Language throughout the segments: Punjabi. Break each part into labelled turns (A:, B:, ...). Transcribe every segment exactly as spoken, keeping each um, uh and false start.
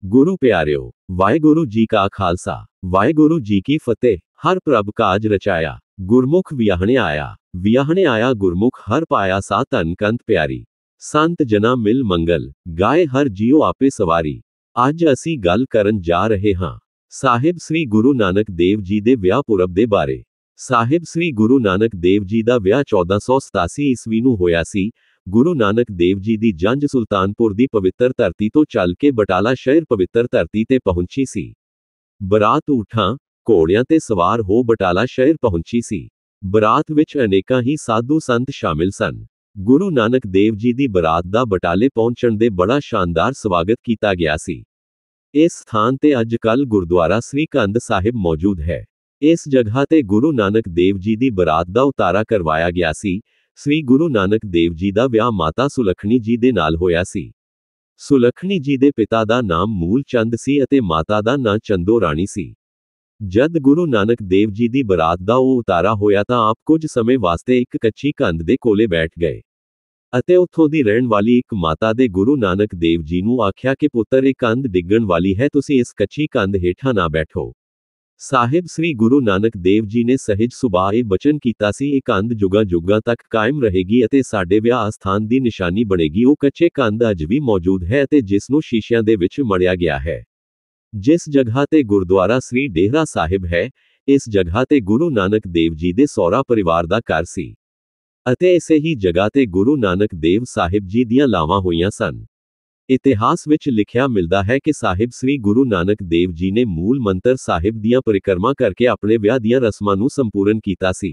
A: गुरु प्यारियो, वाहेगुरु जी का खालसा, वाहेगुरु जी की फतेह। हर प्रभ काज रचाया, गुरमुख वियाहने आया, वियाहने आया गुरमुख हर पाया सा तन कंत प्यारी। संत जना मिल मंगल, गाए हर जियो आपे सवारी। ਅੱਜ ਅਸੀਂ ਗੱਲ ਕਰਨ ਜਾ ਰਹੇ ਹਾਂ ਸਾਹਿਬ ਸ੍ਰੀ ਗੁਰੂ ਨਾਨਕ ਦੇਵ ਜੀ ਦੇ ਵਿਆਹ ਪੁਰਬ ਦੇ ਬਾਰੇ। ਸਾਹਿਬ ਸ੍ਰੀ ਗੁਰੂ ਨਾਨਕ ਦੇਵ ਜੀ ਦਾ ਵਿਆਹ ਚੌਦਾਂ ਸੌ ਸਤਾਸੀ ਈਸਵੀ ਨੂੰ ਹੋਇਆ ਸੀ। ਗੁਰੂ ਨਾਨਕ ਦੇਵ ਜੀ ਦੀ ਜੰਝ ਸੁਲਤਾਨਪੁਰ ਦੀ ਪਵਿੱਤਰ ਧਰਤੀ ਤੋਂ ਚੱਲ ਕੇ ਬਟਾਲਾ ਸ਼ਹਿਰ ਪਵਿੱਤਰ ਧਰਤੀ ਤੇ ਪਹੁੰਚੀ ਸੀ। ਬਰਾਤ ਊਠਾਂ, ਘੋੜਿਆਂ ਤੇ ਸਵਾਰ ਹੋ ਬਟਾਲਾ ਸ਼ਹਿਰ ਪਹੁੰਚੀ ਸੀ। ਬਰਾਤ ਵਿੱਚ ਅਨੇਕਾਂ ਹੀ ਸਾਧੂ ਸੰਤ ਸ਼ਾਮਿਲ ਸਨ। ਗੁਰੂ ਨਾਨਕ ਦੇਵ ਜੀ ਦੀ ਬਰਾਤ ਦਾ ਬਟਾਲੇ ਪਹੁੰਚਣ ਦੇ ਬੜਾ ਸ਼ਾਨਦਾਰ ਸਵਾਗਤ ਕੀਤਾ ਗਿਆ ਸੀ। ਇਸ ਸਥਾਨ ਤੇ ਅੱਜ ਕੱਲ੍ਹ ਗੁਰਦੁਆਰਾ ਸ੍ਰੀ ਕੰਧ ਸਾਹਿਬ ਮੌਜੂਦ ਹੈ। ਇਸ ਜਗ੍ਹਾ ਤੇ ਗੁਰੂ ਨਾਨਕ ਦੇਵ ਜੀ ਦੀ ਬਰਾਤ ਦਾ ਉਤਾਰਾ ਕਰਵਾਇਆ ਗਿਆ ਸੀ। ਸ੍ਰੀ ਗੁਰੂ ਨਾਨਕ ਦੇਵ ਜੀ ਦਾ ਵਿਆਹ ਮਾਤਾ ਸੁਲੱਖਣੀ ਜੀ ਦੇ ਨਾਲ ਹੋਇਆ ਸੀ। ਸੁਲੱਖਣੀ ਜੀ ਦੇ ਪਿਤਾ ਦਾ ਨਾਮ ਮੂਲ ਚੰਦ ਸੀ ਅਤੇ ਮਾਤਾ ਦਾ ਨਾਂ ਚੰਦੋ ਰਾਣੀ ਸੀ। ਜਦ ਗੁਰੂ ਨਾਨਕ ਦੇਵ ਜੀ ਦੀ ਬਰਾਤ ਦਾ ਉਹ ਉਤਾਰਾ ਹੋਇਆ ਤਾਂ ਆਪ ਕੁਝ ਸਮੇਂ ਵਾਸਤੇ ਇੱਕ ਕੱਚੀ ਕੰਧ ਦੇ ਕੋਲੇ ਬੈਠ ਗਏ ਅਤੇ ਉੱਥੋਂ ਦੀ ਰਹਿਣ ਵਾਲੀ ਇੱਕ ਮਾਤਾ ਦੇ ਗੁਰੂ ਨਾਨਕ ਦੇਵ ਜੀ ਨੂੰ ਆਖਿਆ ਕਿ ਪੁੱਤਰ ਇਹ ਕੰਧ ਡਿੱਗਣ ਵਾਲੀ ਹੈ, ਤੁਸੀਂ ਇਸ ਕੱਚੀ ਕੰਧ ਹੇਠਾਂ ਨਾ ਬੈਠੋ। ਸਾਹਿਬ ਸ੍ਰੀ ਗੁਰੂ ਨਾਨਕ ਦੇਵ ਜੀ ਨੇ ਸਹਿਜ ਸੁਭਾਅ ਇਹ ਬਚਨ ਕੀਤਾ ਸੀ, ਇਹ ਕੰਧ ਜੁਗਾਂ ਜੁਗਾਂ ਤੱਕ ਕਾਇਮ ਰਹੇਗੀ ਅਤੇ ਸਾਡੇ ਵਿਆਹ ਸਥਾਨ ਦੀ ਨਿਸ਼ਾਨੀ ਬਣੇਗੀ। ਉਹ ਕੱਚੇ ਕੰਧ ਅੱਜ ਵੀ ਮੌਜੂਦ ਹੈ ਅਤੇ ਜਿਸ ਨੂੰ ਸ਼ੀਸ਼ਿਆਂ ਦੇ ਵਿੱਚ ਮੜਿਆ ਗਿਆ ਹੈ। ਜਿਸ ਜਗ੍ਹਾ ਤੇ ਗੁਰਦੁਆਰਾ ਸ੍ਰੀ ਡੇਹਰਾ ਸਾਹਿਬ ਹੈ, ਇਸ ਜਗ੍ਹਾ ਤੇ ਗੁਰੂ ਨਾਨਕ ਦੇਵ ਜੀ ਦੇ ਸਹੁਰਾ ਪਰਿਵਾਰ ਦਾ ਘਰ ਸੀ ਅਤੇ ਇਸੇ ਹੀ ਜਗ੍ਹਾ ਤੇ ਗੁਰੂ ਨਾਨਕ ਦੇਵ ਸਾਹਿਬ ਜੀ ਦੀਆਂ ਲਾਵਾਂ ਹੋਈਆਂ ਸਨ। ਇਤਿਹਾਸ ਵਿੱਚ ਲਿਖਿਆ ਮਿਲਦਾ ਹੈ ਕਿ ਸਾਹਿਬ ਸ੍ਰੀ ਗੁਰੂ ਨਾਨਕ ਦੇਵ ਜੀ ਨੇ ਮੂਲ ਮੰਤਰ ਸਾਹਿਬ ਦੀਆਂ ਪਰਿਕਰਮਾ ਕਰਕੇ ਆਪਣੇ ਵਿਆਹ ਦੀਆਂ ਰਸਮਾਂ ਨੂੰ ਸੰਪੂਰਨ ਕੀਤਾ ਸੀ।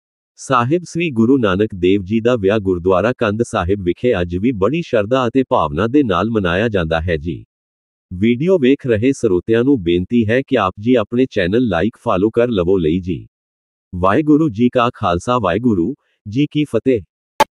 A: ਸਾਹਿਬ ਸ੍ਰੀ ਗੁਰੂ ਨਾਨਕ ਦੇਵ ਜੀ ਦਾ ਵਿਆਹ ਗੁਰਦੁਆਰਾ ਕੰਧ ਸਾਹਿਬ ਵਿਖੇ ਅੱਜ ਵੀ ਬੜੀ ਸ਼ਰਧਾ ਅਤੇ ਭਾਵਨਾ ਦੇ ਨਾਲ ਮਨਾਇਆ ਜਾਂਦਾ ਹੈ ਜੀ। ਵੀਡੀਓ ਵੇਖ ਰਹੇ ਸਰੋਤਿਆਂ ਨੂੰ ਬੇਨਤੀ ਹੈ ਕਿ ਆਪ ਜੀ ਆਪਣੇ ਚੈਨਲ ਲਾਈਕ ਫਾਲੋ ਕਰ ਲਵੋ ਲਈ ਜੀ। ਵਾਹਿਗੁਰੂ ਜੀ ਕਾ ਖਾਲਸਾ, ਵਾਹਿਗੁਰੂ ਜੀ ਕੀ ਫਤਿਹ।